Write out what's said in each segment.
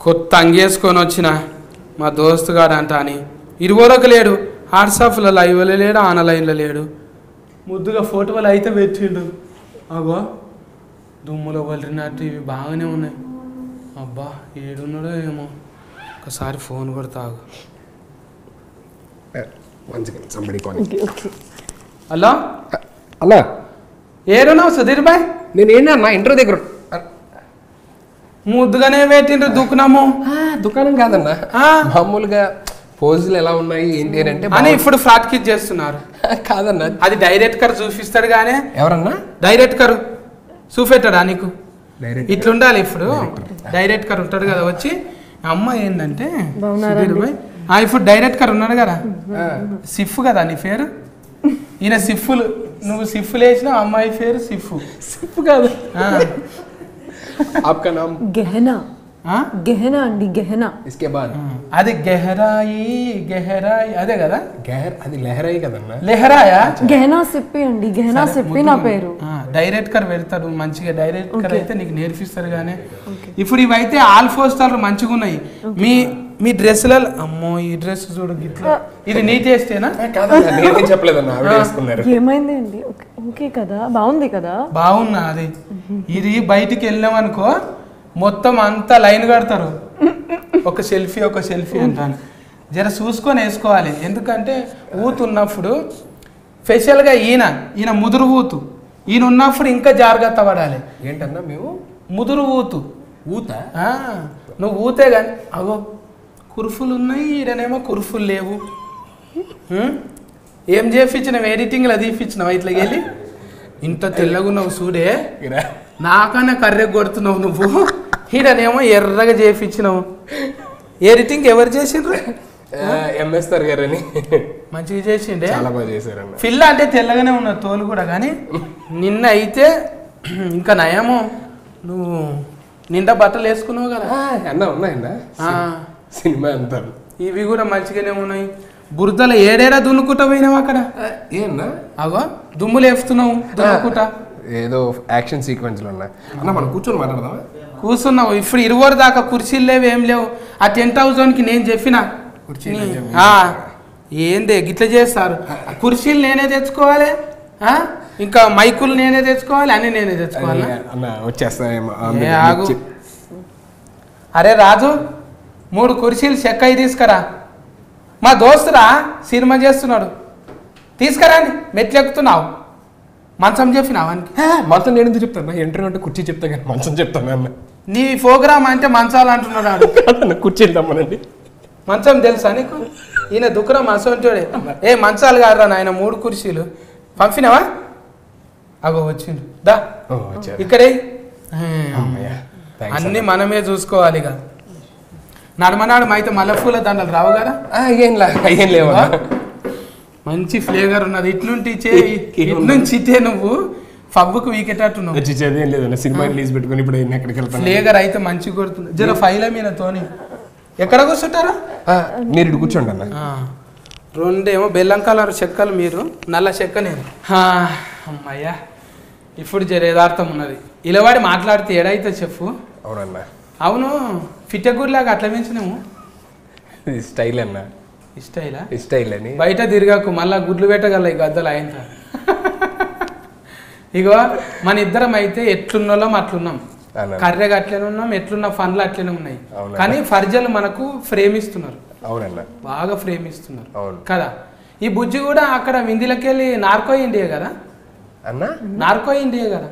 కొత్త అంగేసుకొని వచ్చిన మా దోస్తు గాడు అంట అని ఇరువరకు లేడు, వాట్సాప్లో లైవ్లో లేడు, ఆన్లైన్లో లేడు. ముద్దుగా ఫోటోలు అయితే పెట్టిండు. అగో దుమ్ములో వలిరినట్టు ఇవి బాగానే ఉన్నాయి. అబ్బా ఏడున్నాడో ఏమో, ఒకసారి ఫోన్ కొడతాగు. హలో అలా ఏడున్నావు సుధీర్ బాయ్? నేను ఏంటన్నా ఇంటర్ దగ్గర ముద్దుగానే పెట్టిండ్రు దుకునము. దుకాణం కాదన్నా, మామూలుగా పోజులు ఎలా ఉన్నాయి ఏంటి అని అంటే అని ఇప్పుడు ఫ్లాట్ కిట్ చేస్తున్నారు. కాదన్నా, అది డైరెక్టర్ చూపిస్తాడు కానీ. ఎవరన్నా డైరెక్టర్ చూపెట్టాడా నీకు? ఇట్లుండాలి. ఇప్పుడు డైరెక్టర్ ఉంటాడు కదా, వచ్చి అమ్మ ఏంటంటే ఇప్పుడు డైరెక్టర్ ఉన్నాడు కదా, సిఫ్ కదా నీ పేరు, ఈయన సిఫ్లు, నువ్వు సిఫ్లు వేసిన అమ్మాయి పేరు సిఫ్. సిఫ్ కాదు, आपका नाम गहना. गहना अंडी गहना. इसके बाद అది గెహరాయి గెహరాయి అదే కదా, అది లెహరాయి కదన్నా. లెహరాయా? గహనా సిప్పి అండి, గహనా సిప్పి నా పేరు. డైరెక్టర్ పెడతాడు మంచిగా, డైరెక్టర్ అయితే నీకు నేర్పిస్తారు కానీ. ఇప్పుడు ఇవైతే ఆల్ పోస్టర్లు మంచిగా ఉన్నాయి. మీ డ్రెస్లలో అమ్మో ఈ డ్రెస్ చూడు గిట్లా, ఇది నీ టేస్టేనా? చెప్పలేదన్నా, ఏమైంది అండి? ఓకే కదా, బాగుంది కదా. బాగున్నా అది. ఇది బయటికి వెళ్ళాం అనుకో మొత్తం అంతా లైన్ కడతారు, ఒక సెల్ఫీ అంటాను. జర చూసుకొని వేసుకోవాలి, ఎందుకంటే ఊతు ఉన్నప్పుడు స్పెషల్గా ఈయన ముదురు ఊతు, ఈయన ఉన్నప్పుడు ఇంకా జాగ్రత్త పడాలి. ఏంటన్నా మేము ముదురు ఊత నువ్వు ఊతే కానీ అగో కుర్ఫులు ఉన్నాయి, ఈయనేమో కుర్ఫులు లేవు. ఏం చేయించినావు? ఎడిటింగ్లో తీపిచ్చినావు ఇట్లా వెళ్ళి, ఇంత తెల్లగున్నావు చూడే, నాకన్నా కర్రె కొడుతున్నావు నువ్వు. ఈడనేమో ఎర్రగా చేయించినావు. ఎడిటింగ్ ఎవరు చేసిండ్రు? ఎంఎస్ గారు అని మంచిగా చేసిండే, చాలా బాగా చేశారన్న. పిల్ల అంటే తెల్లగానే ఉన్న తోలు కూడా, కానీ నిన్న అయితే ఇంకా నయము, నువ్వు నిండా బట్టలు వేసుకున్నావు కదా అన్న. ఉన్నాయన్నా సినిమా అంతా, ఇవి కూడా మంచిగానే ఉన్నాయి. బురదలో ఏడేడా దున్నుకుంటా పోయినావు అక్కడ. ఏమన్నా అగో దుమ్ములు వేస్తున్నావు దున్నుకుంటా. ఏదో యాక్షన్ సీక్వెన్స్ లో ఉన్నా అన్న, మనం కూర్చొని మాట్లాడదామా? కూర్చున్నావు. ఇప్పుడు 20 దాకా కుర్చీలు లేవు, ఏం లేవు. ఆ 10,000కి నేను చెప్పిన ఏందే గిట్లా చేస్తారు. కుర్చీలు నేనే తెచ్చుకోవాలి, ఇంకా మైకులు నేనే తెచ్చుకోవాలి, అన్ని నేనే తెచ్చుకోవాలి. అరే రాజు 3 కుర్చీలు చెక్కయి తీసుకురా. మా దోస్తురా సినిమా చేస్తున్నాడు, తీసుకురాండి. మెట్లు ఎక్కుతున్నావు, మంచం చెప్పినావు వానికి. మంచం నేను ఎందుకు చెప్తాను? ఇంటర్వ్యూ అంటే కుర్చీ చెప్తా కానీ మంచం చెప్తాను అన్న. నీ ప్రోగ్రామ్ అంటే మంచాలు అంటున్నాడు. కుర్చీ వెళ్తామనండి. మంచం తెలుసా నీకు? ఈయన దుఃఖం అసోంటోడే. ఏ మంచాలు కాదురా నాయన, 3 కుర్చీలు పంపినావా? అగో వచ్చిండు దా ఇక్కడే. అన్ని మనమే చూసుకోవాలి. ఇక నడమనాడు అయితే మల్లెపూల దండలు రావు కదా. ఏం లేవు, మంచి ఫ్లేవర్ ఉన్నది. ఇట్నుంచి నువ్వు పబ్బుకు వీకెటట్టున్నావు. సినిమా రిలీజ్ పెట్టుకుని ఇప్పుడు ఎక్కడికి వెళ్తాను. ఫ్లేవర్ అయితే మంచిగా కొడుతుంది. జర ఫైల మీద తోని ఎక్కడ కూర్చుంటారా? మీరు ఇటు కూర్చోండి అన్న. 2 ఏమో బెల్లం కలర్ చెక్కలు, మీరు నల్ల చెక్క నేను. అమ్మయ్యా ఇప్పుడు జర యథార్థం ఉన్నది. ఇలవాడి మాట్లాడితే ఏడైతే చెప్పు. అవునన్నా. అవును ఫిట్టెగుడిలాగా అట్లా పెంచినాము. స్టైల్ అన్న. స్టైల్ అని బయట తిరగకు, మళ్ళా గుడ్లు పెట్టగల ఈ గద్దలు ఆయన. ఇగో మన ఇద్దరం అయితే ఎట్లున్నోళ్ళం అట్లున్నాం, కర్రెగా అట్లనే ఉన్నాం, ఎట్లున్న ఫన్లు అట్లనే ఉన్నాయి. కానీ ఫర్జలు మనకు ఫ్రేమ్ ఇస్తున్నారు. అవునన్నా, బాగా ఫ్రేమ్ ఇస్తున్నారు కదా. ఈ బుజ్జి కూడా అక్కడ విందిలకి వెళ్ళి నార్కో ఇండియా కదా అన్న. నార్కో ఇండియా కదా.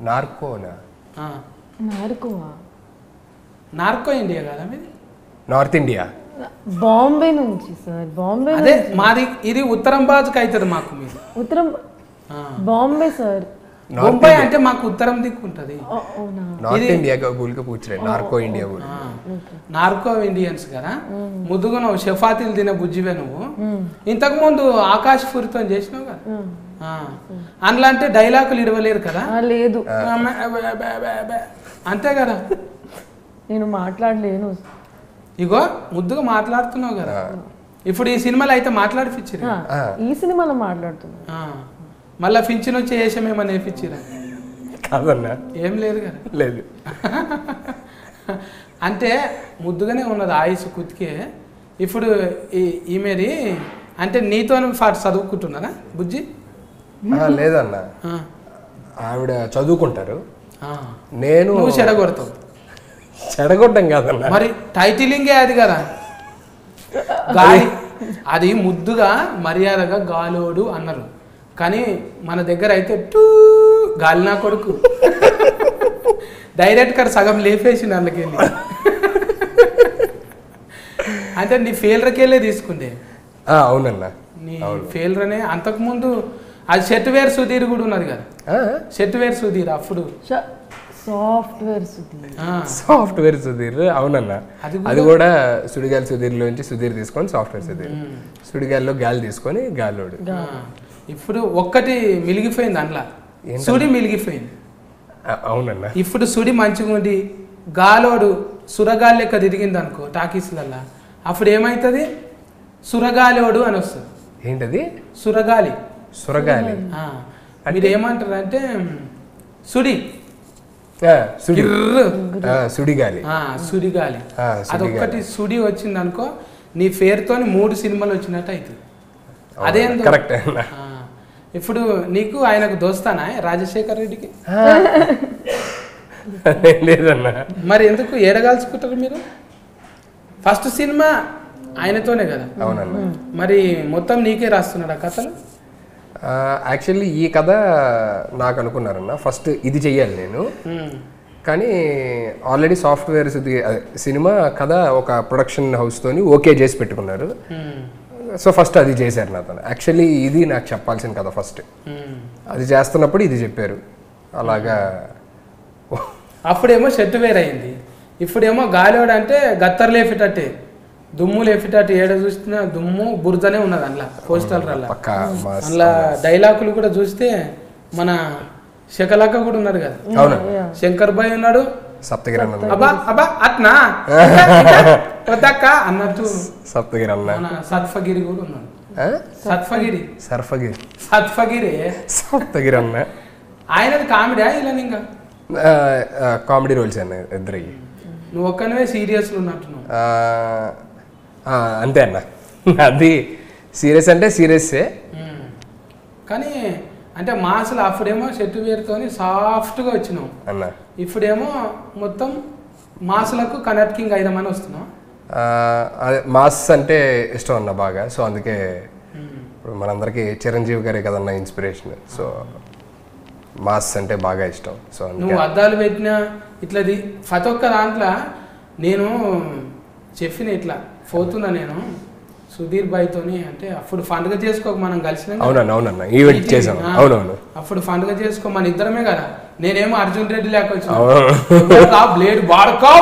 నార్కో ఇండియా కదా మీది? నార్త్ ఇండియా, బాంబే నుంచి సార్. బాంబే అదే మాది. ఇది ఉత్తరం బాజుకి అవుతుంది మాకు. మీరు ఉత్తరం బాంబే సార్. బొంబాయి అంటే మాకు ఉత్తరం దిక్కు ఉంటది. North India narco India, narco Indians కదా. ముద్దుగా నువ్వు చపాతీలు తినే బుజ్జివే నువ్వు. ఇంతకు ముందు ఆకాశ్ పూరితో చేసినావు కదా. అందులో అంటే డైలాగులు ఇడవలేరు కదా. లేదు అంతే కదా. నేను మాట్లాడలేను. ఇగో ముద్దుగా మాట్లాడుతున్నావు కదా. ఇప్పుడు ఈ సినిమాలో అయితే మాట్లాడిపించారు. ఈ సినిమాలో మాట్లాడుతున్నా. మళ్ళా పింఛన్ వచ్చి వేసామేమో నేర్పించారా? కాదన్నా, ఏం లేదు కదా. లేదు. అంటే ముద్దుగానే ఉన్నది ఆయుష్ కుతికే. ఇప్పుడు ఈమెది అంటే నీతో పాటు చదువుకుంటున్నారా బుజ్జి? లేదన్న, ఆవిడ చదువుకుంటారు, నేను నువ్వు చెడగొడతావు. చెడగొట్టం కాదన్న, మరి టైటిలింగే అది కదా. గాలి అది ముద్దుగా మర్యాదగా గాలోడు అన్నారు, కానీ మన దగ్గర అయితే టూ గాలి నా కొడుకు డైరెక్ట్ గా సగం లేపేసి అందుకెళ్ళి. అంటే నీ ఫెయిల్రకెళ్ళే తీసుకుంటే. అవునన్నా, నీ ఫెయిల్రనే అంతకుముందు అది సెట్వేర్ సుధీర్ కూడా ఉన్నది కదా. సెట్వేర్ సుధీర్ అప్పుడు సాఫ్ట్వేర్ సుధీర్. అవునన్నా, అది కూడా సుడిగాలి సుధీర్ లోంచి సుధీర్ తీసుకొని సాఫ్ట్వేర్ సుధీర్, సుడిగాలిలో గాలి తీసుకొని గాలోడు. ఇప్పుడు ఒక్కటి మిలిగిపోయింది అందులో, సుడి మిలిగిపోయింది. అవునన్నా, ఇప్పుడు సుడి మంచిగా ఉండి గాలోడు సురగాలి లెక్క తిరిగింది అనుకో టాకీస్లల్లా, అప్పుడు ఏమవుతుంది? సురగాలోడు అని వస్తుంది. ఏంటది? సురగాలి. సురగాలి మీరు ఏమంటారు అంటే సుడి సుడిగాలి. సుడిగాలి అదొక్కటి సుడి వచ్చింది అనుకో, నీ పేరుతో 3 సినిమాలు వచ్చినట్టు అవుతుంది. అదే కరెక్ట్. ఇప్పుడు నీకు ఆయనకు దోస్తానా రాజశేఖర్ రెడ్డికి? లేదన్నా. మరి ఎందుకు ఏడగాల్చుకుంటారు మీరు? ఫస్ట్ సినిమా ఆయనతోనే కదా. అవునన్నా. మరి మొత్తం నీకే రాస్తున్నాడు ఆ కథలు? యాక్చువల్లీ ఈ కథ నాకు అనుకున్నారన్న, ఫస్ట్ ఇది చెయ్యాలి నేను, కానీ ఆల్రెడీ సాఫ్ట్వేర్ సినిమా కథ ఒక ప్రొడక్షన్ హౌస్తోని ఓకే చేసి పెట్టుకున్నారు. సో ఫస్ట్ అది చేశారు నాతో. యాక్చువల్లీ ఇది నాకు చెప్పాల్సిన కథ ఫస్ట్, అది చేస్తున్నప్పుడు ఇది చెప్పారు. అలాగా అప్పుడేమో సెట్ వేర్ అయింది, ఇప్పుడేమో గాలివాడు అంటే గత్తర్ లేపేటట్టే, దుమ్ము లేపేటట్టు ఏడ చూసినా దుమ్ము బురదనే ఉన్నది అందులో పోస్టర్ల. అందులో డైలాగులు కూడా చూస్తే మన శకలక్క కూడా ఉన్నారు కదా, శంకర్ భాయ్ ఉన్నాడు, సప్తగిరి అబ్బా అబ్బా అట్నా వద్దక్క అన్నట్టు సప్తగిరి అన్న, సత్ఫగిరి కూడా ఉన్నాడు. సత్ఫగిరి సర్ఫగిరి సత్ఫగిరి సప్తగిరి అన్న. ఆయనది కామెడీ ఇలా ఇంకా కామెడీ రోల్స్ అన్న ఇద్దరికి. నువ్వు ఒక్కనే సీరియస్ ఉన్నట్టున్నావు. అంతే అన్న, అది సీరియస్ అంటే సీరియస్సే, కానీ అంటే మాసలు అప్పుడేమో చెట్టు వేరుతోని సాఫ్ట్గా వచ్చినావు అన్న, ఇప్పుడేమో మొత్తం మాసులకు కనెక్టింగ్ అయిదామని వస్తున్నావు. అదే మాస్ అంటే ఇష్టం అన్న బాగా, సో అందుకే ఇప్పుడు మనందరికీ చిరంజీవి గారే కదన్న ఇన్స్పిరేషన్, సో మాస్ అంటే బాగా ఇష్టం. సో నువ్వు అద్దాలు పెట్టినా ఇట్లది ప్రతి ఒక్క దాంట్లో నేను చెప్పిన ఇట్లా పోతున్నా నేను సుధీర్ భాయ్తోని, అంటే అప్పుడు పండుగ చేసుకోక మనం కలిసినా. అవునన్న ఈవెంట్ చేసాం. అవునవును, అప్పుడు పండుగ చేసుకో మన ఇద్దరమే కదా. నేనేమో అర్జున్ రెడ్డి లేక వచ్చిన బ్లేడ్ వాడుకో,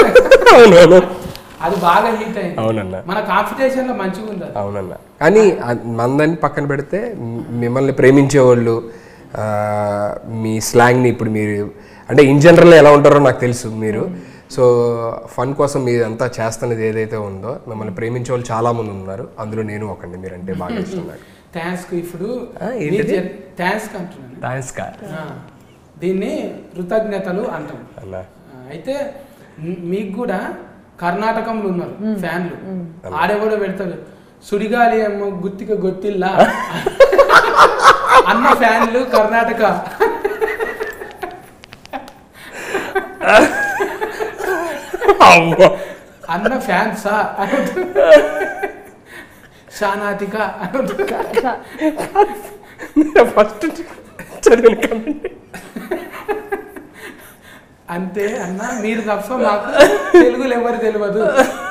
అది బాగా హీట్ అయింది. అవునన్న, మన కాంపిటీషన్ లో మంచిగా ఉంది. అవునన్న, కానీ మందని పక్కన పెడితే మిమ్మల్ని ప్రేమించే వాళ్ళు, మీ స్లాంగ్ని ఇప్పుడు మీరు అంటే ఇన్ జనరల్ ఎలా ఉంటారో నాకు తెలుసు మీరు. సో ఫన్ కోసం మీరు అంతా చేస్తున్నది ఏదైతే ఉందో, మిమ్మల్ని ప్రేమించే వాళ్ళు చాలా మంది ఉన్నారు, అందులో నేను ఒకండి. మీరంటే బాగా ఇష్టం నాకు. థ్యాంక్స్. ఇప్పుడు థ్యాంక్స్ అంటున్నాను. థ్యాంక్స్ కా, దీన్ని కృతజ్ఞతలు అంటాం. అయితే మీకు కూడా కర్ణాటకంలో ఉన్నారు ఫ్యాన్లు, ఆడే కూడా పెడతారు సుడిగాలి ఏమో గుత్తిక గొత్తిల్లా అన్న ఫ్యాన్లు కర్ణాటక. అన్న ఫ్యాన్సా శానాతిక ఫస్ట్ చదివిన కమెంట్ అంతే అన్న, మీరు తప్ప మాకు తెలుగులో ఎవరు తెలియదు.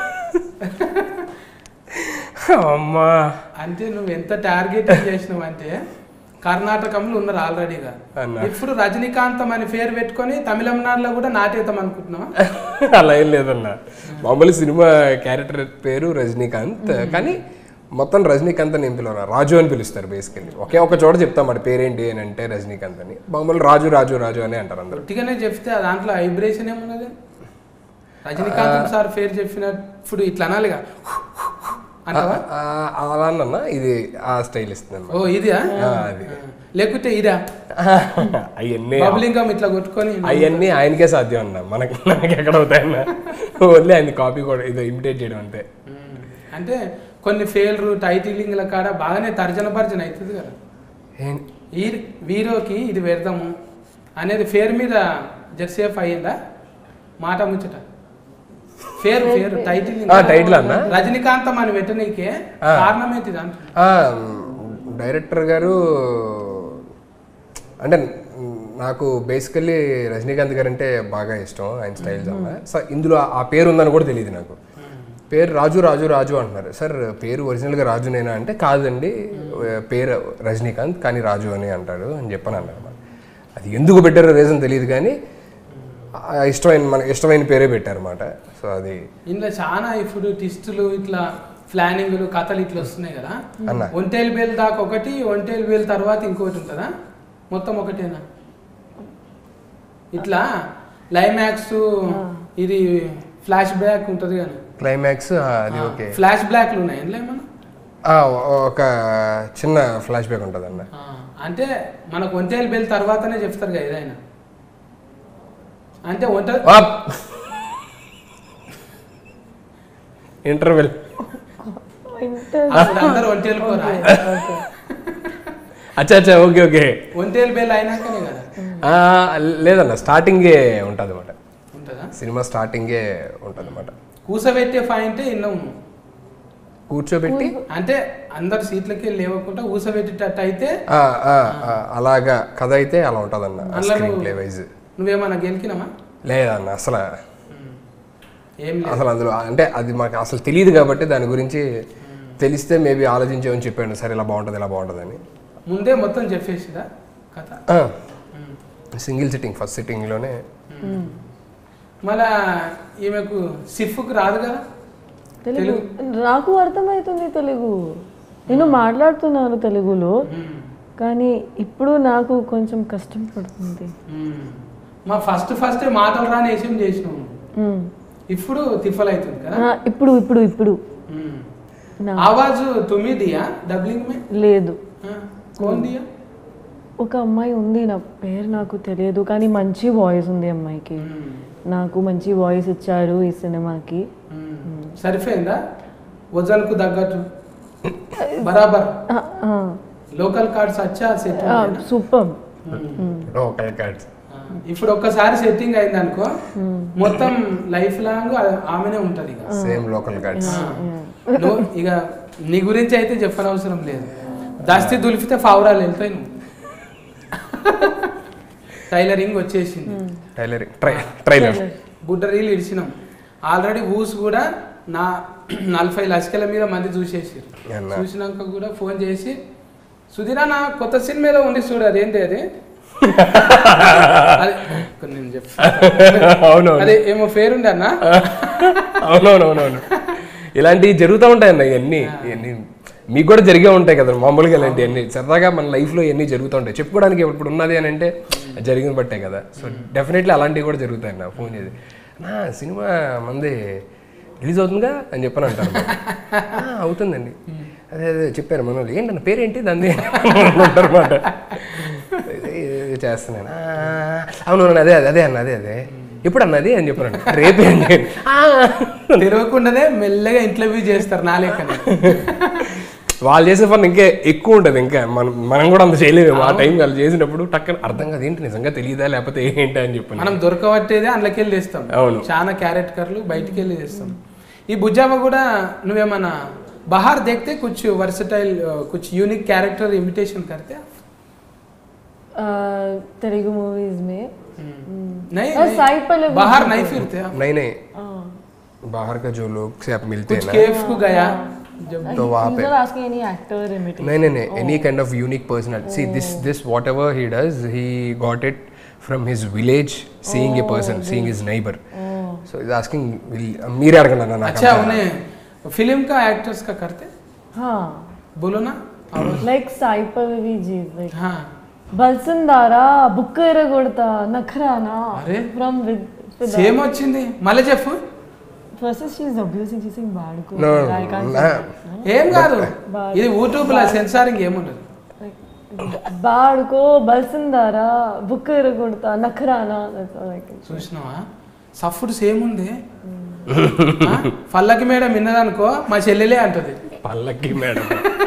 అమ్మా అంటే నువ్వు ఎంత టార్గెట్ చేసినావు అంటే కర్ణాటకంలో ఉన్నారు ఆల్రెడీగా. ఇప్పుడు రజనీకాంతం అని పేరు పెట్టుకొని తమిళనాడులో కూడా నాటేద్దాం అనుకుంటున్నావా? అలా ఏం లేదన్న, మామూలు సినిమా క్యారెక్టర్ పేరు రజనీకాంత్, కానీ మొత్తం రజనీకాంత్ అని ఏం పిలవరు, రాజు అని పిలుస్తారు బేసికల్లీ. ఒకే ఒక చోట చెప్తాం మాట పేరేంటి అని అంటే రజనీకాంత్ అని, మామూలు రాజు రాజు రాజు అని అంటారు అందరు. గట్టిగానే చెప్తే దాంట్లో వైబ్రేషన్ ఏమున్నది? రజనీకాంత్ సార్ పేరు చెప్పినప్పుడు ఇట్లా అనాలిగా అంటావా? అలా అన్న ఇది ఆ స్టైల్ ఇస్తుంది ఓ ఇదా? అది లేకుంటే ఇదా అవన్నీ బబ్లింగం ఇట్లా కొట్టుకొని అవన్నీ ఆయనకే సాధ్యం అన్న మనకి ఎక్కడ అవుతాయన్న ఓన్లీ ఆయన కాపీ కూడా ఇది ఇమిటేట్ చేయడం అంతే. అంటే కొన్ని ఫెయిల్రు టైటిలింగ్ల కాడ బాగానే తర్జన భర్జన అవుతుంది కదా. ఈ వీరోకి ఇది పెడదాము అనేది ఫేర్ మీద జెర్సేఫ్ అయ్యిందా మాట ముచ్చట? ఫేర్ టైటిల్ అన్న రజనీకాంతం అని పెట్టనీకే కారణం ఏంటి దాంట్లో? డైరెక్టర్ గారు అంటే నాకు బేసికల్లీ రజనీకాంత్ గారు అంటే బాగా ఇష్టం, ఆయన స్టైల్స్ అన్న. సో ఇందులో ఆ పేరు ఉందని కూడా తెలియదు నాకు. పేరు రాజు రాజు రాజు అంటున్నారు. సార్ పేరు ఒరిజినల్గా రాజునేనా అంటే కాదండి, పేరు రజనీకాంత్ కానీ రాజు అని అంటాడు అని చెప్పని అన్నారు. అది ఎందుకు పెట్టారో రీజన్ తెలియదు కానీ మనకి ఇష్టమైన పేరే పెట్టారన్నమాట. సో అది ఇందులో చాలా ఇప్పుడు ట్విస్టులు ఇట్లా ప్లానింగ్లు కథలు ఇట్లా వస్తున్నాయి కదా. ఒంటేలు బేల్ దాకా ఒకటి, ఒంటేలు బేల్ తర్వాత ఇంకోటి ఉంటుందా? మొత్తం ఒకటేనా? ఇట్లా క్లైమాక్స్ ఇది ఫ్లాష్ బ్యాక్ ఉంటుంది కానీ క్లైమాక్స్ అది ఓకే. ఫ్లాష్ బ్యాక్లు ఉన్నాయి ఏమన్నా? ఒక చిన్న ఫ్లాష్ బ్యాక్ ఉంటుంది అన్న. అంటే మనకు ఒంటేలు బేల్ తర్వాతనే చెప్తారు కదా ఏదైనా. అంటే ఇంటర్వెల్ అందరూ ఒంటేలు కోరా? అచ్చా ఓకే ఓకే. ఒంటేలు బేల్ అయినాకనే కదా? లేదన్న స్టార్టింగే ఉంటుంది అన్నమాట. ఉంటుందా? సినిమా స్టార్టింగే ఉంటుంది అన్నమాట. కూసబెట్టే పాయింటే విన్నాము. కూర్చోబెట్టి అంటే అందరు సీట్లకి లేవకుండా కూసబెట్టేటట్టు అయితే అలాగా కథ అయితే అలా ఉంటుంది అన్న. స్క్రీన్ ప్లే వైజ్ నువ్వేమన్నా గెలికినావా? లేదన్న అసలు అందులో అంటే అది మాకు అసలు తెలియదు కాబట్టి దాని గురించి తెలిస్తే మేబీ ఆలోచించామని చెప్పాను. సరే ఇలా బాగుంటుంది అని ముందే మొత్తం చెప్పేసిదా కథ? సింగిల్ సిట్టింగ్ ఫస్ట్ సిట్టింగ్లోనే. మళ్ళా ఈమెకు సిఫ్కు రాదు కదా తెలుగు? నాకు అర్థమవుతుంది తెలుగు, నేను మాట్లాడుతున్నాను తెలుగులో, కానీ ఇప్పుడు నాకు కొంచెం కష్టం పడుతుంది. మా ఫస్ట్ మాటలు రాని వేసం చేసినాము, ఇప్పుడు తిఫల్ అవుతుంది కదా. ఇప్పుడు ఆవాజ్ తుమ్మి దియా డబ్లింగ్ మే? లేదు, కౌన్ దియా? ఒక అమ్మాయి ఉంది, నా పేరు నాకు తెలియదు, కానీ మంచి వాయిస్ ఉంది అమ్మాయికి. నాకు మంచి వాయిస్ ఇచ్చారు ఈ సినిమాకి. సరిపోయిందా వజన్కు తగ్గట్టు? బరాబర్ లోకల్ కార్డ్స్ వచ్చా సెట్? Super local cards. ఇప్పుడు ఒక్కసారి సెట్టింగ్ అయింది అనుకో మొత్తం లైఫ్ లాంగ్ ఆమెనే ఉంటది. Same local cards. ఇక నీ గురించి అయితే చెప్పనవసరం లేదు. దస్తి దులిపితే ఫావరాలు వెళ్తాయి. నువ్వు టైలరింగ్ వచ్చేసింది, ట్రైలర్ గుడ్డ రీలు ఇడిచినాం ఆల్రెడీ. ఊస్ కూడా నా 40 లక్షల మీద మంది చూసేసారు. చూసినాక కూడా ఫోన్ చేసి సుధీరా నా కొత్త సినిమాలో ఉండి చూడు అదేంటి అది నేను చెప్తాను. అదే ఏమో పేరుండే అన్న. అవునవునవునవును, ఇలాంటివి జరుగుతూ ఉంటాయన్న. ఇవన్నీ మీకు కూడా జరిగే ఉంటాయి కదా మామూలుగా. ఇలాంటివన్నీ సరదాగా మన లైఫ్లో ఇవన్నీ జరుగుతూ ఉంటాయి. చెప్పుకోవడానికి ఇప్పుడు ఉన్నది అని అంటే జరిగిన బట్టే కదా. సో డెఫినెట్లీ అలాంటివి కూడా జరుగుతాయి. నా ఫోన్ చేసి నా సినిమా మంది రిలీజ్ అవుతుందిగా అని చెప్పని అంటారు. అవుతుందండి, అదే చెప్పారు మన వాళ్ళు. ఏంటన్న పేరేంటి దాన్ని అంటారు అన్నమాట. చేస్తున్నాను. అవును అదే అన్న అదే ఎప్పుడు అన్నది అని చెప్పాను. రేపే అండి. తిరగకుండానే మెల్లగా ఇంటర్వ్యూ చేస్తారు నా లెక్కనే. వాళ్ళు చేసే పని ఇంకా ఎక్కువ ఉంటుంది. ఇంకా మనం కూడా అంత చేయలేము. ఆ టైం వాళ్ళు చేసినప్పుడు టక్కన అర్థం కాదు, ఏంటి నిజంగా తెలియదా లేకపోతే ఏంటి అని చెప్పి మనం దొరకబట్టేదే అందులోకి వెళ్ళి తెస్తాం. అవును, చాలా క్యారెక్టర్లు బయటికి వెళ్ళి తెస్తాం. ఈ బుజ్జామ కూడా నువ్వేమన్నా बाहर देखते कुछ वर्सेटाइल कुछ यूनिक कैरेक्टर इमिटेशन करते आप? तेलुगु मूवीज में नहीं, बाहर नहीं फिरते आप? नहीं बाहर का जो लोग से आप मिलते हैं ना, कुछ केफ को गया जब तो वहाँ पे any actor imitation? नहीं any kind of unique personality. See this whatever he does, he got it from his village, seeing a person, seeing his neighbor. So he's asking मेरे अड़कना ना. अच्छा उन्हें फिल्म का एक्टर्स का करते? हाँ बोलो ना. like साई पल्लवी जी, like हाँ బల్సందారా బుక్కర కొడతా నఖరానా అరే ఫ్రమ్ సేమ్ వచ్చింది మళ్ళీ చెప్పు. First is she's abusing, she's saying బాడుకో. No, I can't nah. say that, no? ఏం కాదు ఇది యూట్యూబ్లో సెన్సారింగ్ ఏముండదు. బాడుకో బల్సిందారా బుక్ ఎరగొడతా నఖరానా చూసినావా సఫుడ్ సేమ్ ఉంది. పల్లకి మేడం విన్నదనుకో మా చెల్లెలే అంటది పల్లకి మేడం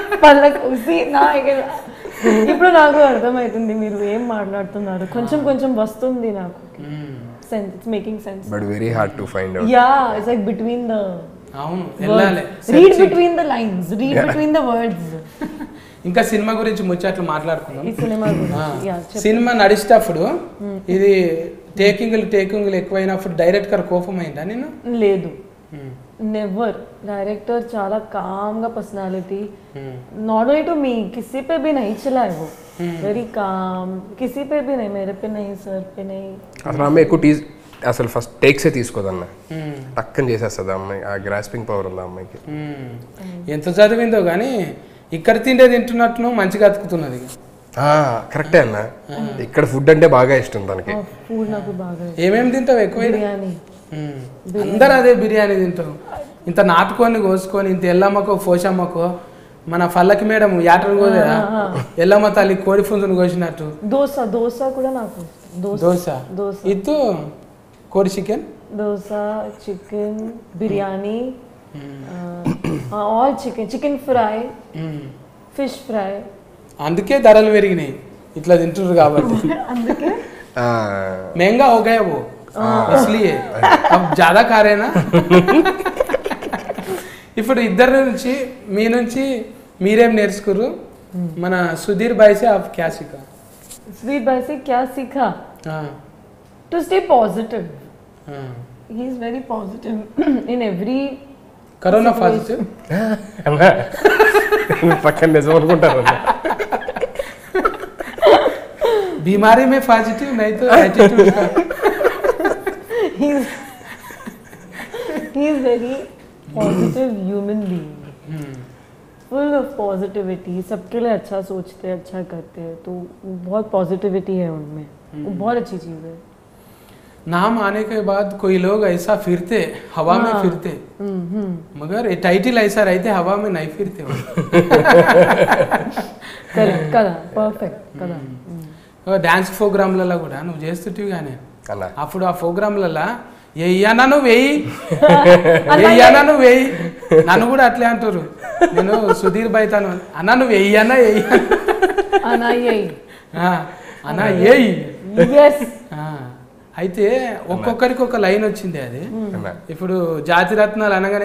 ఇప్పుడు నాకు అర్థమవుతుంది మీరు ఏం మాట్లాడుతున్నారు. కొంచెం కొంచెం వస్తుంది నాకు sense, it's making sense. But very hard to find out. Yeah it's like between the అవును వెళ్ళాలి, read between the lines, read between the words. ఇంకా సినిమా గురించి ముచ్చట్లు మాట్లాడుకున్నాం. ఈ సినిమా గురించి యా సినిమా నడిచేటప్పుడు ఇది టేకింగ్లు ఎక్కువైనప్పుడు డైరెక్టర్ కోపం అయిందా నేను? లేదు, नेवर. डायरेक्टर చాలా काम का personality, not only to me, किसी पे भी नहीं चला है वो, वेरी काम, किसी पे भी नहीं, मेरे पे नहीं, सर पे नहीं. అసలు అమ్మాయి ఎక్కువ టీజ్ అసలు ఫస్ట్ టేక్సే తీసుకోదన్న, టక్కని చేసేస్తుంది అమ్మాయి. ఆ గ్రాస్పింగ్ పవర్ ఉంది అమ్మాయికి. ఎంత చదివిందో కానీ ఇక్కడ తిండే తింటున్నట్టు మంచిగా అతుకుతున్నది. కరెక్టే అన్న, ఇక్కడ ఫుడ్ అంటే బాగా ఇష్టం తనకి. ఫుడ్ నాకు బాగా ఏమేమి తింటావు ఎక్కువ? బిర్యానీ. అందరు అదే బిర్యానీ తింటారు. ఇంత నాటుకొని కోసుకొని ఇంత ఎల్లమ్మకో పోషమ్మకో మన పల్లకి మేడం యాటను కోదా ఎల్లమ్మ తల్లి కోడి పుంజును కోసినట్టు. దోశ, దోశ కూడా నాకు దోశ ఇత్తు కోడి chicken, dosa, chicken, biryani, all chicken, chicken fry, fish fry. అందుకే ధరలు పెరిగినాయి ఇట్లా తింటున్నారు కాబట్టి. అందుకే महंगा हो गया वो, इसलिए अब ज्यादा खा रहे ना. ఇప్పుడు ఇద్దరి నుంచి మీ నుంచి మీరేం నేర్చుకురు? మన సుధీర్ భాయ్ से आप क्या सीखा? सुधीर भाई से क्या सीखा? To stay positive. He is very positive in every. Corona positive పక్కన నిజం అనుకుంటారు. बीमारी में पॉजिटिव नहीं तो attitude. he is very positive human being, full of positivity. सबके लिए अच्छा सोचते हैं, अच्छा करते हैं, तो बहुत पॉजिटिविटी है उनमें, वो बहुत अच्छी चीज़ है. नाम आने के बाद कोई लोग ऐसा फिरते हवा में फिरते, मगर ये टाइटल ऐसा रहते हवा में नहीं फिरते. करेक्ट కదా, పర్ఫెక్ట్ కదా. డాన్స్ ప్రోగ్రాంలలో కూడా నువ్వు చేస్తుంటివి కానీ అలా అప్పుడు ఆ ప్రోగ్రాంలలో వెయ్యనా నువ్వు వెయ్యి, వెయ్యనా నువ్వు వెయ్యి, నన్ను కూడా అట్లే అంటారు. నేను సుధీర్ భాయ్ తను అన్నా నువ్వు వెయ్యనా వెయ్యి అన్నా ఏయ్. ఎస్. అయితే ఒక్కొక్కరికి ఒక లైన్ వచ్చింది. అది ఇప్పుడు జాతి రత్నాలు అనగానే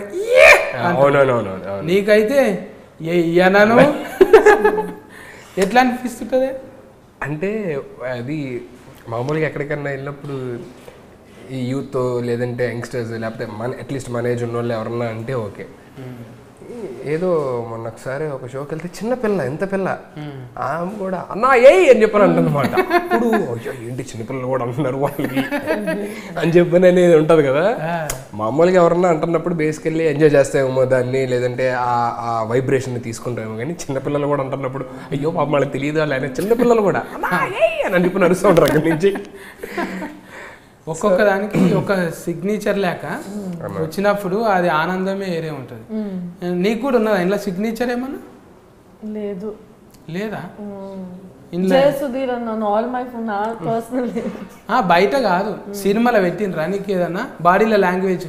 నీకైతే ఎయ్యనను ఎట్లా అనిపిస్తుంటది? అంటే అది మామూలుగా ఎక్కడికన్నా వెళ్ళినప్పుడు ఈ యూత్ లేదంటే యంగ్స్టర్స్ లేకపోతే మన అట్లీస్ట్ మన ఏజ్ ఉన్న వాళ్ళు ఎవరన్నా అంటే ఓకే. ఏదో మొన్న ఒకసారి ఒక షోకి వెళ్తే చిన్నపిల్ల, ఎంత పిల్ల ఆమె కూడా అన్నా ఏయ్ అని చెప్పని అంటుందన్నమాట. ఇప్పుడు అయ్యో ఏంటి చిన్నపిల్లలు కూడా అంటున్నారు వాళ్ళకి అని చెప్పని అనేది ఉంటుంది కదా. మామూలుగా ఎవరన్నా అంటున్నప్పుడు బేసికల్లీ ఎంజాయ్ చేస్తామేమో దాన్ని, లేదంటే ఆ వైబ్రేషన్ తీసుకుంటామేమో. కానీ చిన్నపిల్లలు కూడా అంటున్నప్పుడు అయ్యో పాప వాళ్ళకి తెలియదు వాళ్ళ చిన్నపిల్లలు కూడా అని చెప్పి నడుస్తూ ఉంటారు అక్కడి నుంచి. ఒక్కొక్క దానికి ఒక సిగ్నేచర్ లేక వచ్చినప్పుడు అది ఆనందమే వేరే ఉంటుంది. నీకు కూడా ఉన్నదా ఇంట్లో సిగ్నేచర్ ఏమన్నా? లేదు. లేదా? సుధీర్ అన్నాను ఆల్ మై ఫోన్ పర్సనల్. బయట కాదు, సినిమాలో పెట్టినరా నీకు ఏదన్నా బాడీలో లాంగ్వేజ్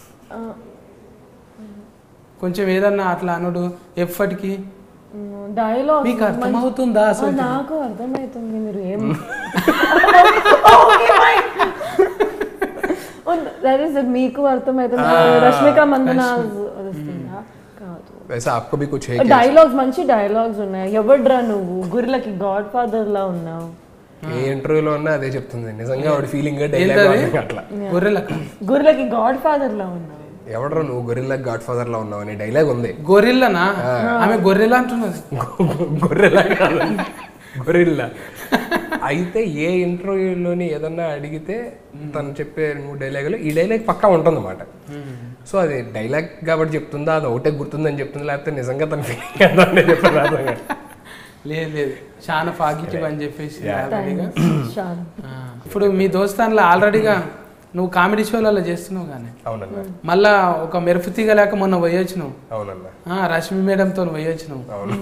కొంచెం ఏదన్నా అట్లా అనుడు ఎప్పటికి డైలాగ్ మీకు అర్థమవుతుందా? అసలు నాకు అర్థమవుతుంది మీరు ఏం మీకు అర్థమవుతుంది. రష్మిక మందన డైలాగ్స్, మంచి డైలాగ్స్ ఉన్నాయి. ఎవడ్రా నువ్వు గొర్రెలకి గాడ్ ఫాదర్ లా ఉన్నావు. ఏ ఇంటర్వ్యూలో ఉన్నా అదే చెప్తుంది. నిజంగా వాడి ఫీలింగ్ అట్లా గొర్రెలకి గాడ్ ఫాదర్ లా ఉన్నావు. ఎవడరా నువ్వు గొరిల్లా గాడ్ ఫాదర్ లా ఉన్నావు అనే డైలాగ్ ఉంది. గొరిల్లానా? ఆమె గొర్రెలా అంటున్నది. గొర్రెలా కాదు, గొరిల్లా. అయితే ఏ ఇంటర్వ్యూలోని ఏదన్నా అడిగితే తను చెప్పే నువ్వు డైలాగులు ఈ డైలాగ్ పక్కా ఉంటుంది అన్నమాట. సో అది డైలాగ్ కాబట్టి చెప్తుందా, అది ఒకటే గుర్తుందని చెప్తుంది, లేకపోతే నిజంగా తన ఫీలింగ్ అని చెప్పారు. లేదు లేదు, చాలా పాజిటివ్ అని చెప్పేసి. ఇప్పుడు మీ దోస్తాన్లో ఆల్రెడీగా నువ్వు కామెడీ షోలలో చేస్తున్నావు కానీ అవునన్నా మళ్ళా ఒక మెరుపు తీగలేక మొన్న పోయొచ్చినావు అవునన్నా రష్మి మేడంతో పోయొచ్చినావు. అవును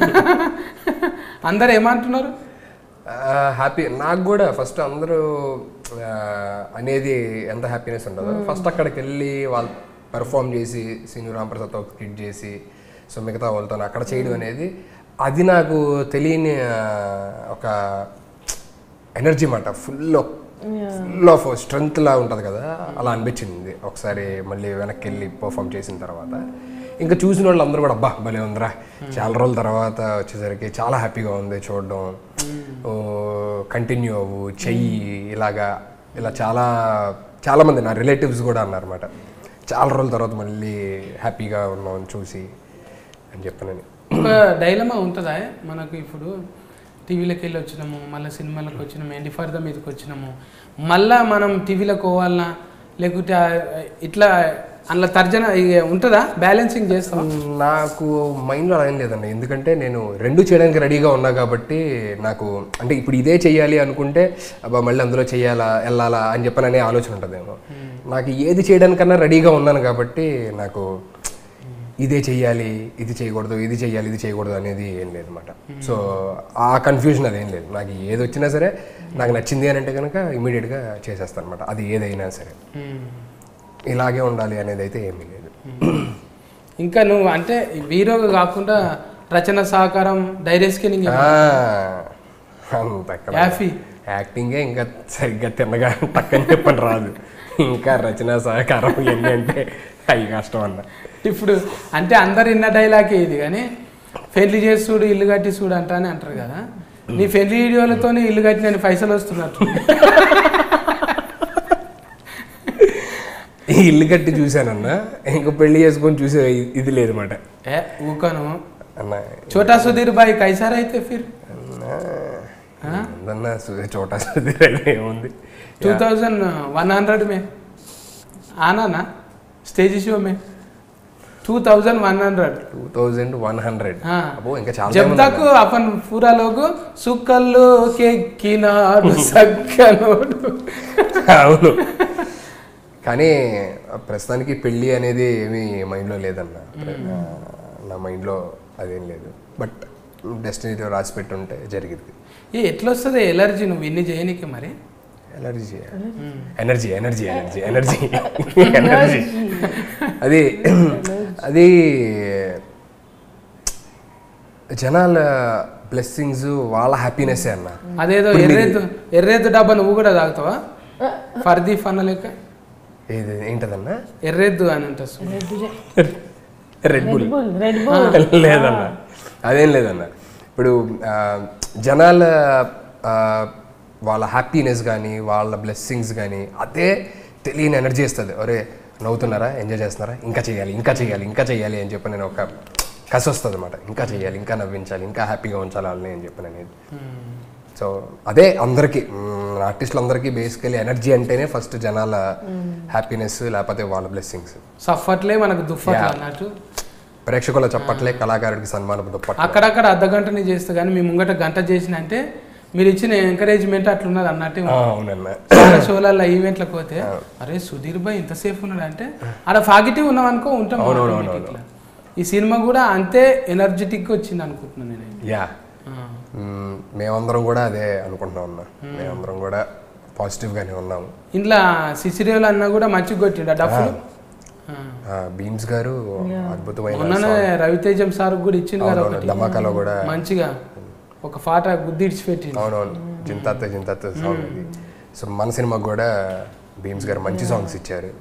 అందరు ఏమంటున్నారు? హ్యాపీ. నాకు కూడా ఫస్ట్ అందరూ అనేది ఎంత హ్యాపీనెస్ ఉంటుందో ఫస్ట్ అక్కడికి వెళ్ళి వాళ్ళు పెర్ఫామ్ చేసి సీను రాంప్రసాద్తో స్కిట్ చేసి సో మిగతా వాళ్ళతో అక్కడ చేయడం అనేది అది నాకు తెలియని ఒక ఎనర్జీ మాట. ఫుల్ ఆఫ్ స్ట్రెంగ్త్ లా ఉంటుంది కదా, అలా అనిపించింది ఒకసారి మళ్ళీ వెనక్కి వెళ్ళి పర్ఫామ్ చేసిన తర్వాత. ఇంకా చూసిన వాళ్ళు అందరూ కూడా అబ్బా భలే ఉందిరా, చాలా రోజుల తర్వాత వచ్చేసరికి చాలా హ్యాపీగా ఉంది చూడడం, కంటిన్యూ అవ్వు చెయ్యి ఇలా చాలా మంది నా రిలేటివ్స్ కూడా అన్నారన్నమాట, చాలా రోజుల తర్వాత మళ్ళీ హ్యాపీగా ఉన్నాం చూసి అని చెప్పానని. ఒక డైలమా ఉంటుందా మనకు? ఇప్పుడు టీవీలోకి వెళ్ళి వచ్చినాము, మళ్ళీ సినిమాలకు వచ్చినాము, ఎండి ఫర్ ద మీదకి వచ్చినాము, మళ్ళీ మనం టీవీలోకి పోవాలన్నా లేకుంటే ఇట్లా అందులో తర్జన ఉంటుందా? బ్యాలెన్సింగ్ చేస్తాం? నాకు మైండ్లో అలా ఏం లేదండి, ఎందుకంటే నేను రెండు చేయడానికి రెడీగా ఉన్నా కాబట్టి నాకు అంటే ఇప్పుడు ఇదే చెయ్యాలి అనుకుంటే అబ్బా మళ్ళీ అందులో వెళ్ళాలా అని చెప్పననే ఆలోచన ఉంటుందేమో. నాకు ఏది చేయడానికన్నా రెడీగా ఉన్నాను కాబట్టి నాకు ఇదే చెయ్యాలి, ఇది చేయకూడదు, ఇది చెయ్యాలి, ఇది చేయకూడదు అనేది ఏం లేదు అన్నమాట. సో ఆ కన్ఫ్యూజన్ అదేం లేదు. నాకు ఏది వచ్చినా సరే నాకు నచ్చింది అని అంటే కనుక ఇమీడియట్గా చేసేస్తాను అనమాట, అది ఏదైనా సరే. ఇలాగే ఉండాలి అనేది అయితే ఏమీ లేదు. ఇంకా నువ్వు అంటే హీరోగా కాకుండా రచన సహకారం, డైరీ స్కిన్నింగ్, యాక్టింగే ఇంకా సరిగ్గా తిన్నగా పక్కన చెప్పని రాదు, ఇంకా రచన సహకారం ఇవన్నీ అంటే అవి కష్టం అన్న. ఇప్పుడు అంటే అందరు ఇన్న డైలాగే ఇది, కానీ పెళ్లి చేసి చూడు ఇల్లు కట్టి చూడు అని అంటారు కదా, నీ పెళ్లి వీడియోలతోనే ఇల్లు కట్టి నేను పైసలు వస్తున్నట్టు. ఇల్లు కట్టి చూశానన్నా, ఇంకా పెళ్లి చేసుకొని చూసే ఇది లేదు మాట. ఊకను చోటా సుధీర్ బాయ్ కైసార్ అయితే ఫిర్ చోటా సుధీర్ ఏముంది 2100 में आना ना स्टेज शो में 2100 అబ్బో ఇంకా చాలా. जब तक अपन पूरा लोग सुकल्लो के किनारू సక్కనోడు. అవును, కానీ ప్రస్తుతానికి పెళ్ళి అనేది ఏమీ మైండ్లో లేదన్న, నా మైండ్లో అదేం లేదు. బట్ డెస్టినీతో రాసి పెట్టుంటే జరిగింది. ఎట్లా వస్తుంది ఎలర్జీ నువ్వు ఇన్ని చేయనికి? మరి energy energy energy energy energy energy అది జనాల బ్లెస్సింగ్స్, వాళ్ళ హ్యాపీనెస్ అన్న. అదేదో ఎర్రేదు డబ్బా నువ్వు కూడా తాగుతావా? ఫర్దీఫ్ అన్న లెక్క ఏది ఏంటదన్నా? ఎర్రెద్దు అని ఉంటుంది, రెడ్ బుల్ లేదన్న, అదేం లేదన్న. ఇప్పుడు జనాల వాళ్ళ హ్యాపీనెస్ కానీ వాళ్ళ బ్లెస్సింగ్స్ కానీ అదే తెలియని ఎనర్జీ ఇస్తుంది. ఒరే నవ్వుతున్నారా, ఎంజాయ్ చేస్తున్నారా, ఇంకా చేయాలి ఇంకా చేయాలి ఇంకా చేయాలి అని చెప్పి నేను ఒక కసి వస్తుంది అనమాట. ఇంకా చేయాలి, ఇంకా నవ్వించాలి, ఇంకా హ్యాపీగా ఉంచాలి వాళ్ళని అని చెప్పి అనేది. సో అదే అందరికీ ఆర్టిస్టులందరికీ బేసికలీ ఎనర్జీ అంటేనే ఫస్ట్ జనాల హ్యాపీనెస్, లేకపోతే వాళ్ళ బ్లెస్సింగ్స్. సఫట్లే మనకు దుఫట్ అన్నట్టు, ప్రేక్షకుల చప్పట్లే కళాకారుడికి సన్మానపు దుప్పట్లు. అక్కడక్కడ అర్ధగంటనే చేస్తా కానీ మీ ముంగట గంట చేసిన అంటే మీరు ఇచ్చిన ఎంకరేజ్మెంట్ అట్లున్నది అన్నట్టు. చాలా షోలలో ఈవెంట్లకు పోతే అరే సుధీర్ భాయ్ ఇంతసేపు ఉన్నాడు అంటే అక్కడ పాజిటివ్ ఉన్నాం అనుకో ఉంటాం. ఈ సినిమా కూడా అంతే ఎనర్జెటిక్ వచ్చింది అనుకుంటున్నాను నేను. మేమందరం కూడా అదే అనుకుంటున్నాం అన్న, మేమందరం కూడా పాజిటివ్ గానే ఉన్నాము. ఇంట్లో సిసిరేవులు అన్నా కూడా మంచిగా కొట్టిండు డబ్బులు. బీమ్స్ గారు అద్భుతమైన, రవితేజం సార్ కూడా ఇచ్చింది కదా ధమాకాలో కూడా మంచిగా ఒక పాట గుద్దిడిచి పెట్టింది. అవునవును, జింతాత్త జింతాత్త సాంగ్ అది. సో మన సినిమాకి కూడా బీమ్స్ గారు మంచి సాంగ్స్ ఇచ్చారు.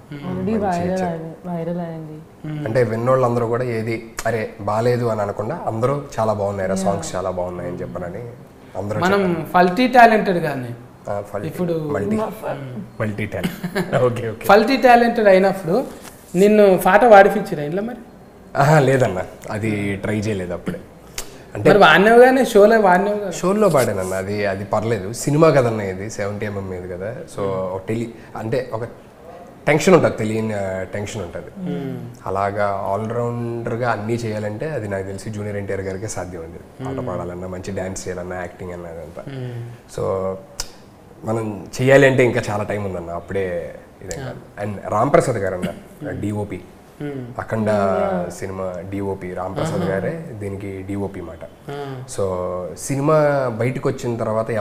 అంటే విన్నోళ్ళందరూ కూడా ఏది అరే బాగాలేదు అని అనకుండా అందరూ చాలా బాగున్నాయి, సాంగ్స్ చాలా బాగున్నాయి అని చెప్పనని అందరూ. మనం మల్టీ టాలెంటెడ్ కానీ ఇప్పుడు మల్టీ టాలెంట్ మల్టీ టాలెంటెడ్ అయినప్పుడు నిన్ను పాట పాడిపించారా ఇంట్లో? మరి లేదన్న, అది ట్రై చేయలేదు అప్పుడే. అంటే వాడినావు కానీ షోలో పాడానన్న, అది పర్లేదు. సినిమా కదన్న, ఇది 70mm మీద కదా. సో అంటే ఒక టెన్షన్ ఉంటుంది, తెలియని టెన్షన్ ఉంటుంది. అలాగా ఆల్రౌండర్గా అన్నీ చేయాలంటే అది నాకు తెలిసి జూనియర్ ఎన్టీఆర్ గారికి సాధ్యం ఉంది. పాట పాడాలన్నా, మంచి డ్యాన్స్ చేయాలన్నా, యాక్టింగ్ అన్నదంతా. సో మనం చేయాలి అంటే ఇంకా చాలా టైం ఉందన్న, అప్పుడే ఇదే కాదు. అండ్ రామ్ ప్రసాద్ గారు అన్న DOP, Akhanda cinema DOP Ram Prasad గారే దీనికి డిఓపి మాట. సో సినిమా బయటకు వచ్చిన తర్వాత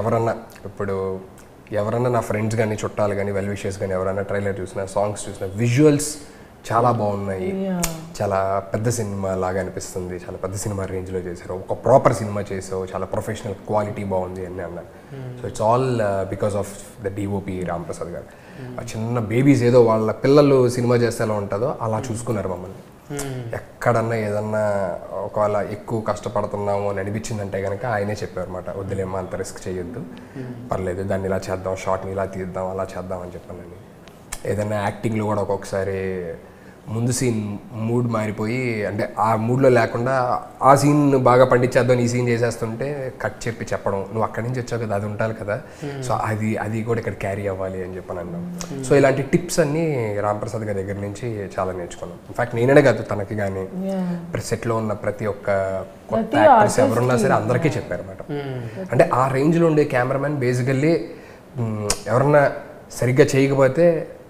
ఎవరన్నా నా ఫ్రెండ్స్ కానీ చుట్టాలు కానీ వెల్ విషెస్ కానీ ఎవరైనా ట్రైలర్ చూసినా, సాంగ్స్ చూసినా, విజువల్స్ చాలా బాగున్నాయి, చాలా పెద్ద సినిమా లాగా అనిపిస్తుంది, చాలా పెద్ద సినిమా రేంజ్లో చేశారు, ఒక ప్రాపర్ సినిమా చేసావు, చాలా ప్రొఫెషనల్ క్వాలిటీ బాగుంది అని అన్నారు. So it's all because of the DOP Ram Prasad గారు. ఆ చిన్న బేబీస్ ఏదో వాళ్ళ పిల్లలు సినిమా చేస్తే ఎలా ఉంటుందో అలా చూసుకున్నారు మమ్మల్ని. ఎక్కడన్నా ఏదన్నా ఒకవేళ ఎక్కువ కష్టపడుతున్నాము అని అనిపించిందంటే కనుక ఆయనే చెప్పారు అనమాట, వద్దులేమ్మా అంత రిస్క్ చేయొద్దు, పర్లేదు దాన్ని ఇలా చేద్దాం, షార్ట్ని ఇలా తీద్దాం, అలా చేద్దాం అని చెప్పానండి. ఏదన్నా యాక్టింగ్లో కూడా ఒక్కొక్కసారి ముందు సీన్ మూడ్ మారిపోయి, అంటే ఆ మూడ్లో లేకుండా ఆ సీన్ బాగా పండించేద్దాం, ఈ సీన్ చేసేస్తుంటే కట్ చెప్పడం, నువ్వు అక్కడి నుంచి వచ్చావు కదా, అది ఉండాలి కదా, సో అది కూడా ఇక్కడ క్యారీ అవ్వాలి అని చెప్పని అన్నాం. సో ఇలాంటి టిప్స్ అన్నీ రామ్ ప్రసాద్ గారి దగ్గర నుంచి చాలా నేర్చుకున్నాం. ఇన్ఫాక్ట్ నేనే కాదు, తనకి కానీ సెట్లో ఉన్న ప్రతి ఒక్క కొత్త యాక్టర్స్ ఎవరున్నా సరే అందరికీ చెప్పారు అనమాట. అంటే ఆ రేంజ్లో ఉండే కెమెరామెన్ బేసికల్లీ ఎవరన్నా సరిగ్గా చేయకపోతే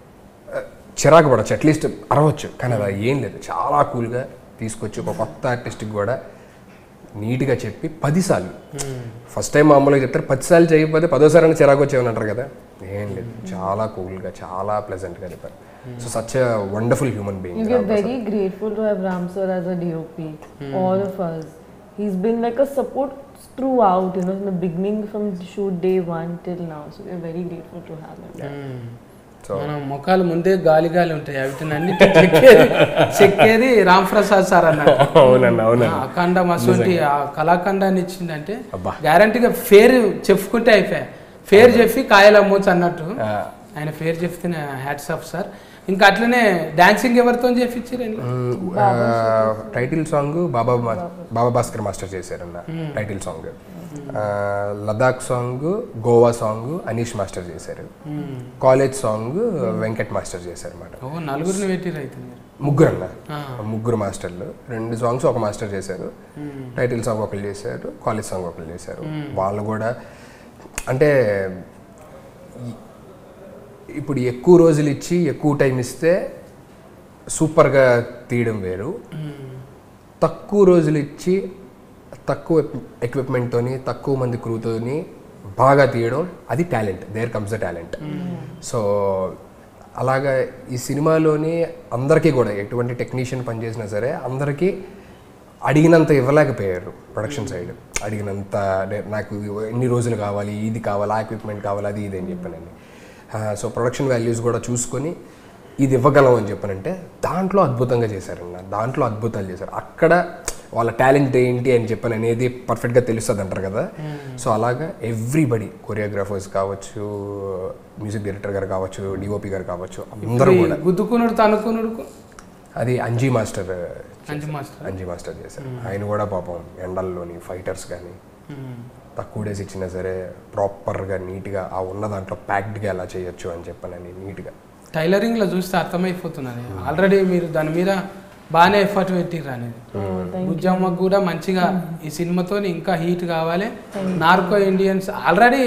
చిరాకు పడవచ్చు, అట్లీస్ట్ అరవచ్చు, కానీ అలా ఏం లేదు, చాలా కూల్గా తీసుకొచ్చి ఒక కొత్త ఆర్టిస్ట్కి కూడా నీట్గా చెప్పి 10 సార్లు, ఫస్ట్ టైం మామూలుగా చెప్తారు, 10 సార్లు చేయకపోతే 10వ సారి చిరాకు వచ్చేవని అంటారు కదా, ఏం లేదు, చాలా కూల్గా చాలా ప్లెజెంట్గా చెప్పారు. So such a wonderful human being. We are very grateful to have Ram sir as a DOP, all of us. He's been like a support throughout, you know, from the beginning, from shoot day 1 till now. So we are very grateful to have him. మన ముఖాలు ముందే గాలి ఉంటాయి, వీటిని చెక్కేది Ram Prasad sir అన్నాడు. అఖండ మసోటి ఆ కళాఖండాన్ని ఇచ్చిందంటే గ్యారంటీగా ఫేర్ చెప్పుకుంటే అయిపోయా, ఫేర్ చెప్పి కాయలు అమ్మొచ్చు అన్నట్టు ఆయన ఫేర్ చెప్తేనే హ్యాట్స్ ఆఫ్ సార్. ఇంకా అట్లనే డాన్సింగ్ ఎవరితో చేపించారు? Title song Baba Bhaskar master చేశారన్న title song. Ladakh song, Goa song Anish master చేశారు. కాలేజ్ సాంగ్ వెంకట్ మాస్టర్ చేశారు అన్నమాట. ముగ్గురు మాస్టర్లు, 2 సాంగ్స్ ఒక మాస్టర్ చేశారు. టైటిల్ సాంగ్ ఒకళ్ళు చేశారు, కాలేజ్ సాంగ్ ఒకళ్ళు చేశారు. వాళ్ళు కూడా అంటే ఇప్పుడు ఎక్కువ రోజులు ఇచ్చి ఎక్కువ టైం ఇస్తే సూపర్గా తీయడం వేరు, తక్కువ రోజులు ఇచ్చి తక్కువ ఎక్విప్మెంట్తోని తక్కువ మంది క్రూతోని బాగా తీయడం, అది talent. There comes the talent. So అలాగా ఈ సినిమాలోని అందరికీ కూడా ఎటువంటి టెక్నీషియన్ పనిచేసినా సరే అందరికీ అడిగినంత ఇవ్వలేకపోయారు. ప్రొడక్షన్ సైడ్ అడిగినంత, నాకు ఎన్ని రోజులు కావాలి, ఇది కావాలి, ఆ ఎక్విప్మెంట్ కావాలి, అది ఇది అని చెప్పానండి. సో ప్రొడక్షన్ వాల్యూస్ కూడా చూసుకొని ఇది ఇవ్వగలం అని చెప్పానంటే దాంట్లో అద్భుతంగా చేశారన్న, దాంట్లో అద్భుతాలు చేశారు. అక్కడ వాళ్ళ టాలెంట్ ఏంటి అని చెప్పని అనేది పర్ఫెక్ట్గా తెలుస్తుంది అంటారు కదా. సో అలాగా ఎవ్రీబడి, కొరియోగ్రాఫర్స్ కావచ్చు, మ్యూజిక్ డైరెక్టర్ గారు కావచ్చు, డిఓపి గారు కావచ్చు, అందరూ కూడా. అది అంజీ మాస్టర్ చేశారు. ఆయన కూడా పాపం ఎండల్లోని ఫైటర్స్ కానీ తక్కువ డేస్ ఇచ్చినా సరే ప్రాపర్గా నీట్గా ఆ ఉన్న దాంట్లో ప్యాక్డ్గా ఎలా చేయొచ్చు అని చెప్పనని నీట్గా టైలరింగ్లో చూస్తే అర్థమైపోతున్నది. ఆల్రెడీ మీరు దాని మీద బాగానే ఎఫర్ట్ పెట్టిర్రు అనేది. బుజ్జమ్మకు కూడా మంచిగా ఈ సినిమాతో ఇంకా హీట్ కావాలి. నార్కో ఇండియన్స్ ఆల్రెడీ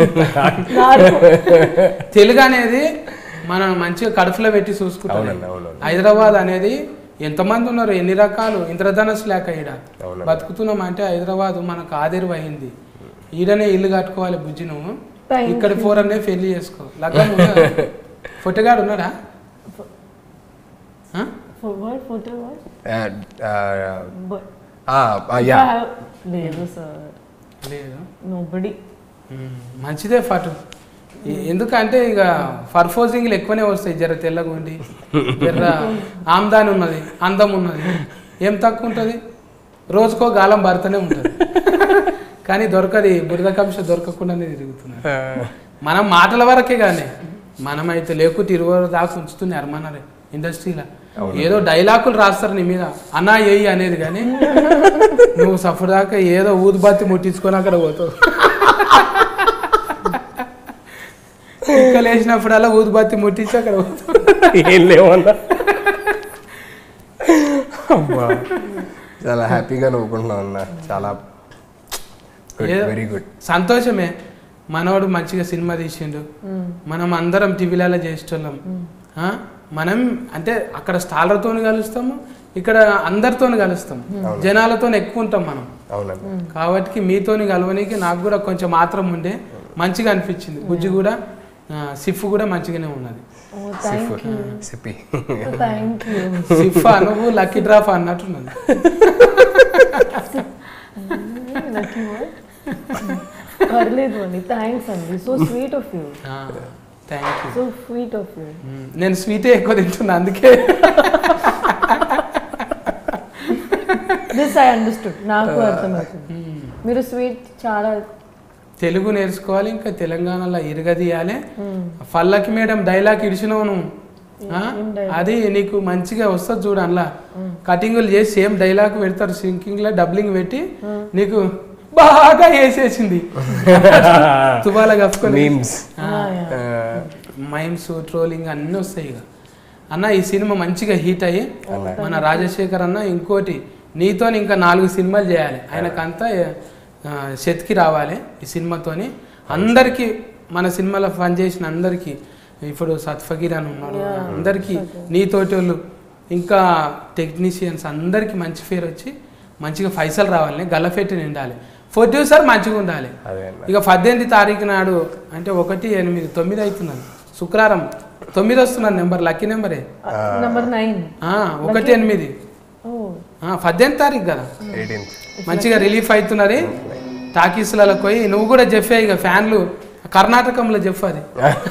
తెలుగు అనేది మనం మంచిగా కడుపులో పెట్టి చూసుకుంటాం. హైదరాబాద్ అనేది ఎంతమంది ఉన్నారు, ఎన్ని రకాలు ఇంద్రధనస్సు లేక ఈడ బతుకుతున్నాం అంటే హైదరాబాద్ మనకు ఆదిర్వహింది. ఈడనే ఇల్లు కట్టుకోవాలి బుజ్జి, నువ్వు ఇక్కడ 4 అనే పెళ్లి చేసుకో. లగ్గం ఫోటోగాడు ఉన్నాడా? మంచిదే ఫోటో. ఎందుకంటే ఇక పర్పోజింగ్లు ఎక్కువనే వస్తాయి. జర తెల్లగుండి, జర ఆమ్దాని ఉన్నది, అందం ఉన్నది, ఏం తక్కువ ఉంటుంది, రోజుకో గాలం భర్తనే ఉంటుంది. కానీ దొరకది, బురదకంశ దొరకకుండానే తిరుగుతున్నారు. మనం మాటల వరకే కానీ మనమైతే లేకుంటే 20 దాకా ఉంచుతున్నారు మన ఇండస్ట్రీలో. ఏదో డైలాగులు రాస్తారు నీ మీద, అన్నా ఏయి అనేది, కానీ నువ్వు సఫర్ దాకా ఏదో ఊదుబత్తి ముట్టించుకొని అక్కడ పోతావు. ఇంకా లేచినప్పుడల్లా ఊదుబత్తి ముట్టించి అక్కడ పోతావు. ఏం లేవన్నా, చాలా హ్యాపీగా నవ్వుకుంటున్నావు అన్న, చాలా వెరీ గుడ్. సంతోషమే. మనోడు మంచిగా సినిమా తీసిండు, మనం అందరం టీవీలలో చేసేటోళ్ళం. మనం అంటే అక్కడ స్టార్లతో కలుస్తాము, ఇక్కడ అందరితో కలుస్తాం, జనాలతో ఎక్కువ ఉంటాం మనం. కాబట్టి మీతోని కలవనికి నాకు కూడా కొంచెం మాత్రం ఉండే మంచిగా అనిపించింది. బుజ్జి కూడా సిఫ్ కూడా మంచిగానే ఉన్నది. సిఫ్ నువ్వు లక్కీ డ్రాప్ అన్నట్టున్నది. పర్లేదు అండి, థ్యాంక్స్ అండి, so sweet of you. Thank you, so sweet of you. నేను స్వీటే ఎక్కువ తింటున్నా అందుకే. దిస్ ఐ అండర్స్టూడ్, నాకు అర్థమవుతుంది. మీరు స్వీట్ చాలా తెలుగు నేర్చుకోవాలి, ఇంకా తెలంగాణలో ఇరగదీయాలి. ఫల్లకి మేడం డైలాగ్ ఇడిచినావు నువ్వు, అది నీకు మంచిగా వస్తుంది చూడు. అందులో కటింగులు చేసి సేమ్ డైలాగ్ పెడతారు, సింకింగ్ లో డబ్లింగ్ పెట్టి నీకు బాగా వేసేసింది. తుబాలా కప్పుకొని మైమ్స్ ట్రోలింగ్ అన్నీ వస్తాయి. ఇక అన్న ఈ సినిమా మంచిగా హీట్ అయ్యి మన రాజశేఖర్ అన్న ఇంకోటి నీతో ఇంకా 4 సినిమాలు చేయాలి. ఆయనకంతా శతికి రావాలి ఈ సినిమాతోని. అందరికీ మన సినిమాలో పనిచేసిన అందరికీ, ఇప్పుడు సత్ఫకీర్ అని ఉన్నాడు, అందరికీ నీతోటి వాళ్ళు ఇంకా టెక్నీషియన్స్ అందరికీ మంచి పేరు వచ్చి మంచిగా పైసలు రావాలి, గల్లఫెట్టి నిండాలి, ప్రొడ్యూసర్ మంచిగా ఉండాలి. ఇక 18 తారీఖు నాడు అంటే 1, 8, 9 అవుతున్నది, శుక్రవారం 9 వస్తున్నది నెంబర్, లక్కీ నెంబరే నెంబర్ 9, 1, 8, 18 తారీఖు కదా, మంచిగా రిలీఫ్ అవుతున్నది. టాకీస్లలో పోయి నువ్వు కూడా చెప్పే, ఇక ఫ్యాన్లు కర్ణాటకంలో చెప్పు, అది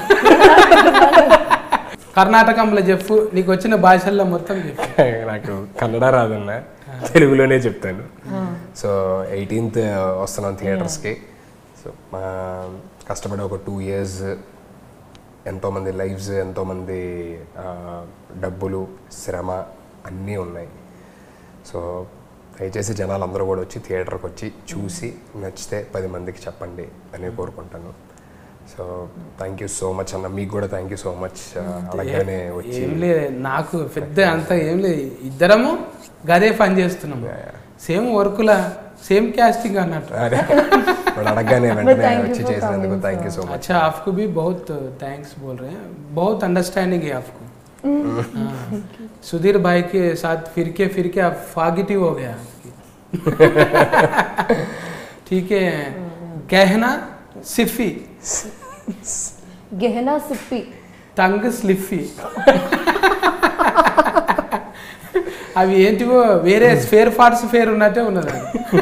కర్ణాటకంలో చెప్పు, నీకు వచ్చిన భాషల్లో మొత్తం చెప్పు. నాకు కన్నడ రాదన్న, తెలుగులోనే చెప్తాను. సో 18th వస్తున్నాం థియేటర్స్కి. సో మా కష్టపడి ఒక 2 years ఎంతోమంది లైఫ్స్, ఎంతోమంది డబ్బులు, శ్రమ అన్నీ ఉన్నాయి. సో దయచేసి జనాలు అందరూ కూడా వచ్చి థియేటర్కి వచ్చి చూసి నచ్చితే 10 మందికి చెప్పండి అని కోరుకుంటాను. So thank you so much అన్న, మీకు కూడా థ్యాంక్ యూ సో మచ్. అలాగే వచ్చి ఏం లేదు, నాకు పెద్ద అంత ఏం లేదు, ఇద్దరము గదే పని చేస్తున్నాము, సేమ్ వర్కులా సేమ్ कास्टिंग అన్నట్టు. అడగగానే వెంటనే వచ్చి చేసినందుకు థ్యాంక్ యూ సో మచ్. अच्छा आपको भी बहुत थैंक्स बोल रहे हैं, बहुत अंडरस्टैंडिंग है आपको. सुधीर भाई के साथ फिर के आप पॉजिटिव हो गया. ठीक है. गहना सिफी, గెహనా సిప్పి, టంగ్ స్లిఫీ, అవి ఏంటివో వేరే స్పేర్ పార్ట్స్ పేరు ఉన్నట్టే ఉన్నది.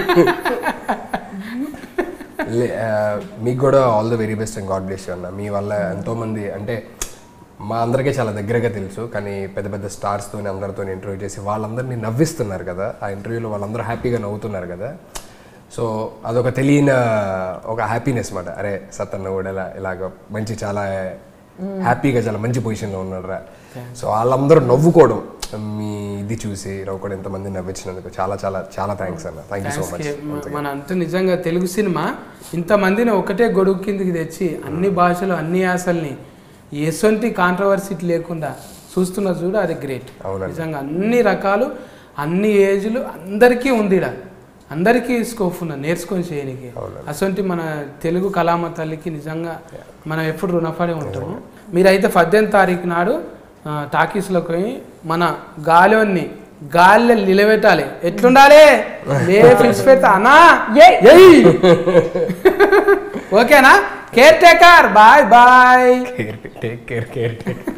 మీకు కూడా all the very best and God bless you అన్న. మీ వల్ల ఎంతోమంది, అంటే మా అందరికీ చాలా దగ్గరగా తెలుసు, కానీ పెద్ద పెద్ద స్టార్స్తో అందరితో ఇంటర్వ్యూ చేసి వాళ్ళందరినీ నవ్విస్తున్నారు కదా, ఆ ఇంటర్వ్యూలో వాళ్ళందరూ హ్యాపీగా నవ్వుతున్నారు కదా. సో అదొక తెలియని ఒక హ్యాపీనెస్ మాట. అరే సత్తన్న కూడా ఇలాగ మంచి చాలా హ్యాపీగా చాలా మంచి పొజిషన్లో ఉన్నాడు రా. సో వాళ్ళందరూ నవ్వుకోవడం, మీ ఇది చూసి నవ్వుకోవడం, ఎంతమంది నవ్వించినందుకు చాలా చాలా చాలా థ్యాంక్స్ అన్న. Thank you so much. మన అంటే నిజంగా తెలుగు సినిమా ఇంతమందిని ఒకటే గొడుగు కిందికి తెచ్చి అన్ని భాషలు అన్ని యాసల్ని ఎటువంటి కాంట్రవర్సీ లేకుండా చూస్తున్న చూడు, అది గ్రేట్. నిజంగా అన్ని రకాలు అన్ని ఏజ్లు అందరికీ ఉంది, అందరికీ స్కోప్ ఉన్నది నేర్చుకొని చేయడానికి. అటువంటి మన తెలుగు కళామ తల్లికి నిజంగా మనం ఎప్పుడు రుణపడి ఉంటాము. మీరైతే 18 తారీఖు నాడు టాకీస్లోకి పోయి మన గాలిని గాలిలో నిలబెట్టాలి. ఎట్లుండాలి ఫిక్స్ పెడతా అన్నా, ఓకేనా? Care taker, bye bye. Take care.